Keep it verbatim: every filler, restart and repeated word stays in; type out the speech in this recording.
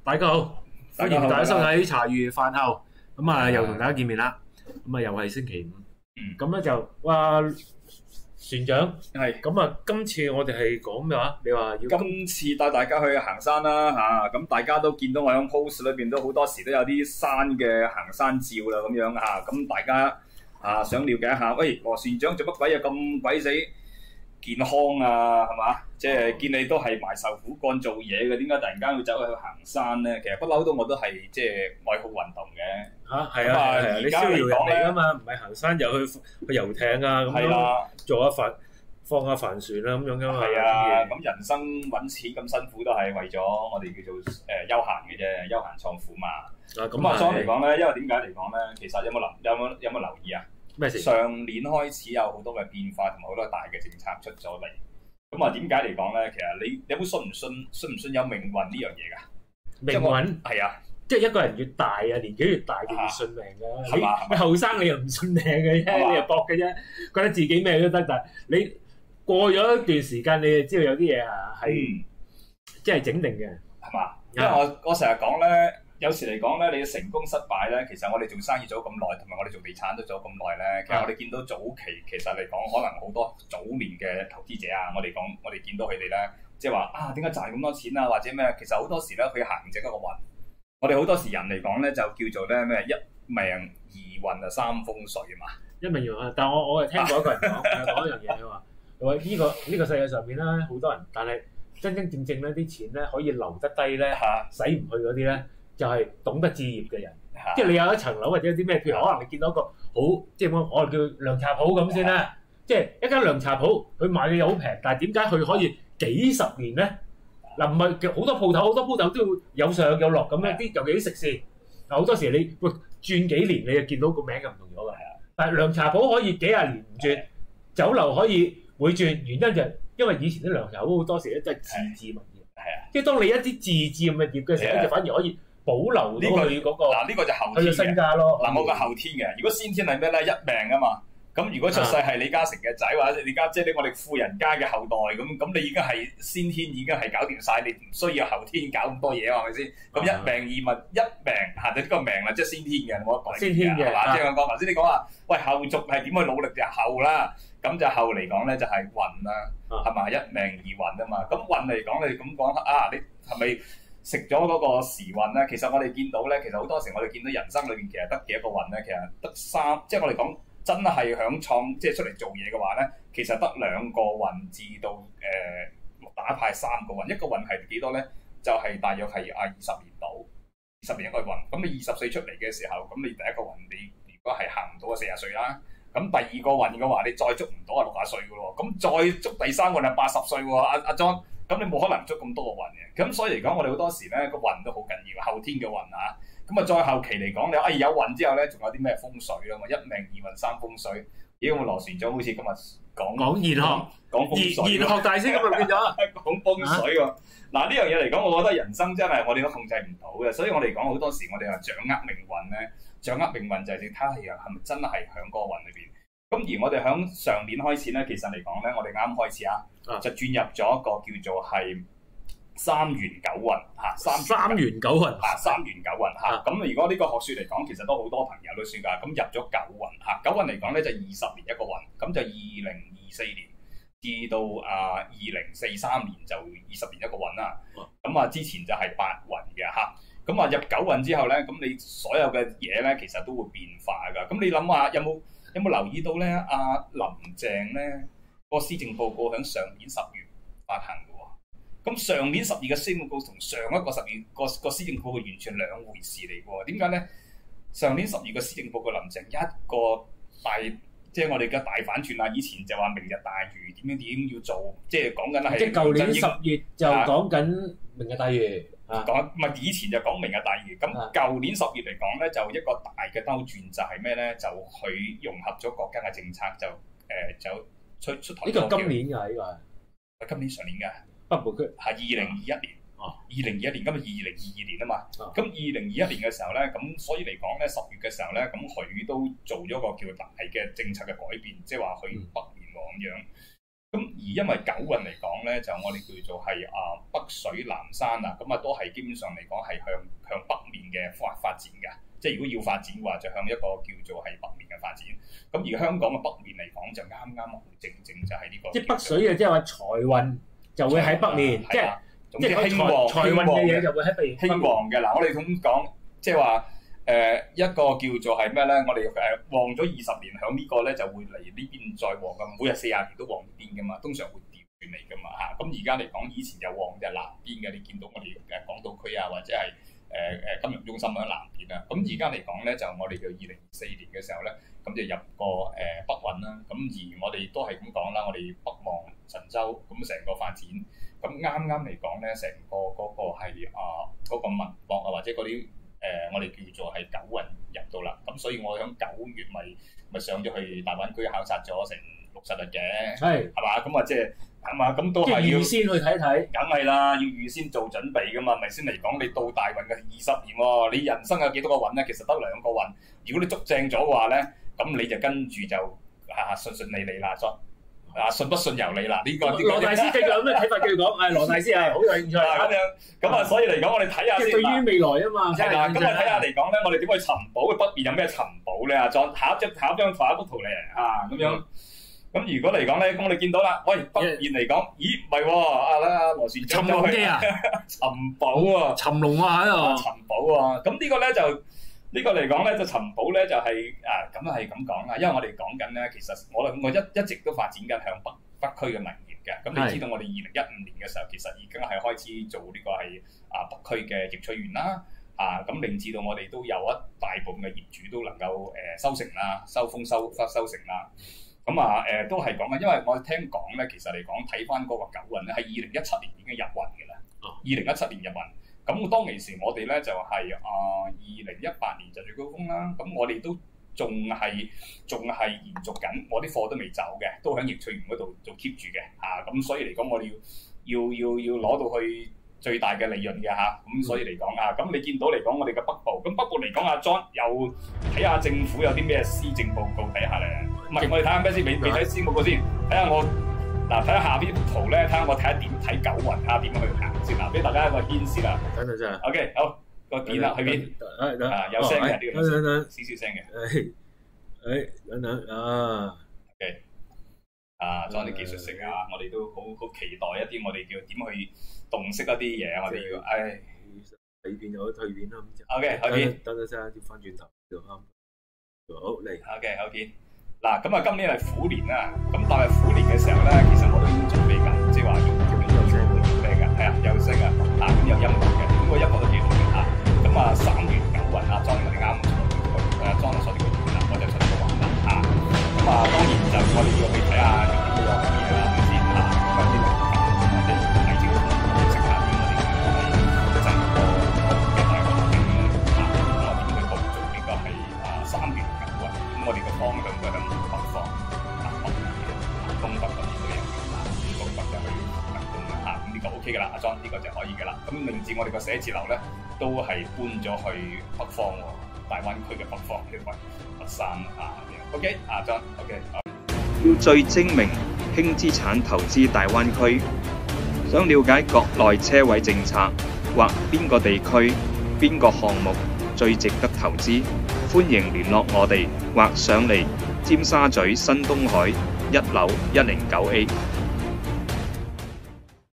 大家好，歡迎大家收睇茶餘飯後，咁啊又同大家見面啦，咁啊又係星期五，咁咧就哇船長係，咁啊今次我哋係講咩話？你話要今次帶大家去行山啦嚇，咁大家都見到我喺 post 裏邊都好多時都有啲山嘅行山照啦咁樣嚇，咁大家啊想了解一下，喂羅船長做乜鬼啊咁鬼死健康啊係嘛？即係見你都係埋受苦幹做嘢嘅，點解突然間要走去行山咧？其實不嬲都我都係即係愛好運動嘅嚇，係啊係啊，你逍遙人嚟㗎嘛，唔係行山就去去遊艇啊咁樣，做下帆放下帆船啦咁樣㗎嘛。 係啊，咁人生揾錢咁辛苦都係為咗我哋叫做誒休閒嘅啫，休閒創苦嘛。啊咁啊，相嚟講咧，因為點解嚟講咧？其實有冇留有冇有冇留意啊？咩事？上年開始有好多嘅變化同埋好多大嘅政策出咗嚟。咁啊，點解嚟講咧？其實你有冇信唔信？信唔信有命運呢樣嘢㗎？ 命運係啊，即係一個人越大啊，年紀越大就越信命㗎。你你後生你又唔信命嘅啫，你又搏嘅啫，覺得自己咩都得。但係你過咗一段時間，你就知道有啲嘢啊係即係整定嘅，係嘛？ 因為我我成日講咧。有時嚟講咧，你嘅成功失敗咧，其實我哋做生意做咗咁耐，同埋我哋做地產都做咗咁耐咧。其實我哋見到早期其實嚟講，可能好多早年嘅投資者啊，我哋講我哋見到佢哋咧，即係話啊，點解賺咁多錢啊，或者咩？其實好多時咧，佢行正一個運。我哋好多時人嚟講咧，就叫做咧咩一命二運啊，三風水啊嘛。 一命二運，但係我我係聽過一個人講講一樣嘢，佢話佢話呢個呢個世界上面咧，好多人，但係真真正正咧啲錢咧可以留得低咧，使唔去嗰啲咧。就係懂得置業嘅人，即係你有一層樓或者有啲咩，譬如可能你見到一個好，即係我我哋叫涼茶鋪咁先啦，即係一間涼茶鋪，佢賣嘅嘢好平，但係點解佢可以幾十年咧？嗱唔係好多鋪頭，好多鋪頭都會有上有落咁樣，啲尤其啲食肆，嗱好多時你喂轉幾年你就見到個名就唔同咗㗎，但係涼茶鋪可以幾廿年唔轉，酒樓可以會轉，原因就係因為以前啲涼茶鋪好多時咧都係自置物業，係啊，即係當你一啲自置物業嘅時候，就反而可以保留到佢嗰個嗱，呢個就後天嘅身家咯。 嗱，我個後天嘅，如果先天係咩咧？一命啊嘛。咁如果出世係李嘉誠嘅仔或者李家姐，我哋富人家嘅後代，咁咁你已經係先天已經係搞掂晒，你唔需要後天搞咁多嘢，係咪先？咁一命二運，一命嚇就呢個命啦，即係先天嘅，冇得改。 先天嘅， 係嘛？即係我講頭先你講話，喂後續係點去努力就後啦。咁就後嚟講咧就係運啦，係嘛？一命二運啊嘛。咁運嚟講，你咁講啊，你係咪？食咗嗰個時運咧，其實我哋見到咧，其實好多時我哋見到人生裏邊其實得幾多個運咧，其實得三，即係我哋講真係響創，即係出嚟做嘢嘅話咧，其實得兩個運至到誒、呃、打派三個運，一個運係幾多咧？就係、是、大約係啊二十年到，二十年一個運。咁你二十歲出嚟嘅時候，咁你第一個運你如果係行唔到啊四十歲啦，咁第二個運嘅話，你再捉唔到啊六十歲嘅咯，咁再捉第三個係八十歲喎，阿阿莊。咁你冇可能捉咁多個運嘅，咁所以嚟講，我哋好多時咧個運都好緊要，後天嘅運啊。咁啊，再後期嚟講，你哎有運之後咧，仲有啲咩風水啊嘛？一命二運三風水。咦，我羅船長好似今日講講玄學，講風水，玄學大師咁就變咗講風水喎。嗱呢樣嘢嚟講，我覺得人生真係我哋都控制唔到嘅，所以我哋講好多時，我哋話掌握命運咧，掌握命運就係睇下係咪真係響嗰個運裏邊。咁而我哋響上年開始咧，其實嚟講咧，我哋啱啱開始啊，就轉入咗一個叫做係三元九運嚇，三三元九運嚇，三元九運嚇。咁如果呢個學説嚟講，其實都好多朋友都算㗎。咁入咗九運嚇，九運嚟講咧就二十年一個運，咁就二零二四年至到啊二零四三年就二十年一個運啦。咁啊之前就係八運嘅嚇。咁啊入九運之後咧，咁你所有嘅嘢咧其實都會變化㗎。咁你諗下有冇？有冇留意到咧？阿、啊、林鄭咧個施政報告喺上年十月發行嘅喎。咁上年十二嘅施政報告同上一個十二個個施政報告完全兩回事嚟嘅喎。點解咧？上年十二個施政報告林鄭一個大，即係我哋嘅大反轉啊！以前就話明日大嶼點樣點要做，即係講緊係。即係舊年十月就講緊明日大嶼。講唔係以前就講明日大嶼，咁舊年十月嚟講咧，就一個大嘅兜轉就係咩咧？就佢融合咗國家嘅政策，就誒、呃、就出出台。呢個今年㗎，呢個係今年上年㗎。北部區係二零二一年，二零二一年今日二零二二年啊嘛。咁二零二一年嘅時候咧，咁所以嚟講咧，十月嘅時候咧，咁佢都做咗個叫大嘅政策嘅改變，即係話去北面喎咁樣。 咁而因為九運嚟講咧，就我哋叫做係啊北水南山啊，咁啊都係基本上嚟講係向向北面嘅發發展嘅。即係如果要發展嘅話，就向一個叫做係北面嘅發展。咁而香港嘅北面嚟講，就啱啱好正正就係呢個。 即係北水嘅，即係話財運就會喺北面，即係即係興旺財運嘅嘢就會喺北面。 興旺嘅嗱，我哋咁講，即係話誒一個叫做係咩咧？我哋誒旺咗二十年，響呢個咧就會嚟呢邊再旺嘅，每日四十年都旺呢邊嘅嘛，通常會調轉嚟嘅嘛嚇。咁而家嚟講，以前就旺就係南邊嘅，你見到我哋誒港島區啊，或者係。誒誒、呃、金融中心喺南邊啦，咁而家嚟講咧，就我哋嘅二零二四年嘅時候咧，咁就入個誒、呃、北運啦，咁而我哋都係咁講啦，我哋北望神州，咁成個發展，咁啱啱嚟講咧，成個嗰個係啊嗰個脈搏啊，或者嗰啲誒我哋叫做係九運入到啦，咁所以我響九月咪咪上咗去大灣區考察咗成六十日嘅，係係嘛，咁啊即係。係嘛？咁都係要預先去睇睇， 梗係啦，要預先做準備噶嘛，咪先嚟講，你到大運嘅二十年喎，你人生有幾多個運咧？其實得兩個運，如果你捉正咗嘅話咧，咁你就跟住就啊順順利利啦，咗啊順不順由你啦。呢、這個羅大師繼續有咩睇法繼續講？誒羅大師係好有興趣咁樣，咁啊，所以嚟講，我哋睇下先。 對於未來啊嘛， 係啦，咁我睇下嚟講咧，我哋點去尋寶？北邊有咩尋寶咧？阿莊，下一張下一張下一幅圖嚟啊，咁樣。咁如果嚟講咧，咁我哋見到啦，喂北面嚟講，咦唔係喎，啊啦羅旋將咗去啊，尋寶喎， 尋龍啊喺度， 尋寶喎，咁呢個咧就呢個嚟講咧就尋寶咧就係啊咁係咁講啦，因為我哋講緊咧，其實我我一一直都發展緊向北北區嘅民業嘅，咁你知道我哋二零一五年嘅時候，其實已經係開始做呢個係啊北區嘅易趣園啦，啊咁令至到我哋都有一大部分嘅業主都能夠誒收成啦，收風收收收成啦。咁啊，誒、呃、都係講嘅，因為我聽講咧，其實嚟講睇翻嗰個九運咧，係二零一七年已經入運嘅啦。二零一七年入運，咁當其時我哋咧就係啊二零一八年就最高峰啦。咁我哋都仲係仲係延續緊，我啲貨都未走嘅，都喺易趣園嗰度做 keep 住嘅嚇。咁、啊、所以嚟講，我哋要要要要攞到去最大嘅利潤嘅嚇。咁、啊、所以嚟講啊，咁你見到嚟講我哋嘅北部，咁北部嚟講阿 John 又睇下政府有啲咩施政報告睇下咧。唔係，我哋睇下咩先？未未睇施政報告先，睇下我嗱，睇下下邊圖咧，睇下我睇下點睇九運，睇下點去行先嗱，俾大家一個顯示啦。 等陣先。 OK，好個點啦，去邊？啊，有聲嘅呢個，少少聲嘅。 誒，等等啊。 OK，啊，裝啲技術性啊，我哋都好好期待一啲，我哋叫點去洞悉一啲嘢，我哋要，唉， 裏邊有退片啦。 OK，好片。 等陣先，調翻轉頭就啱。好嚟。 OK，好片。嗱，咁啊，今年係虎年啦，咁但係虎年嘅時候咧，其實我都已經準備緊，即係話要叫你有聲咩嘅，係啊，有聲啊，啊咁有音樂嘅，咁個音樂都幾好嘅嚇。咁啊，三元九運啊，莊我哋啱出呢個誒莊所呢個月啦，我就出咗個運啦嚇。咁啊，當然就我哋要去睇下有啲咩嘢啦，係咪先嚇？咁呢個或者睇清楚識下啲我哋係真個嘅大環境啦嚇。咁我點去構造呢個係啊三元九運？咁我哋嘅方向就係北方、南北嘅、東北嗰邊都有嘅，東北就去南東啦嚇。咁呢個 OK 噶啦，阿莊呢個就可以噶啦。咁令至我哋個寫字樓咧都係搬咗去北方喎，大灣區嘅北方嘅佛山啊。OK，阿莊 OK。 要最精明輕資產投資大灣區，想了解國內車位政策或邊個地區、邊個項目最值得投資，歡迎聯絡我哋或上嚟尖沙咀新東海一樓一零九 A。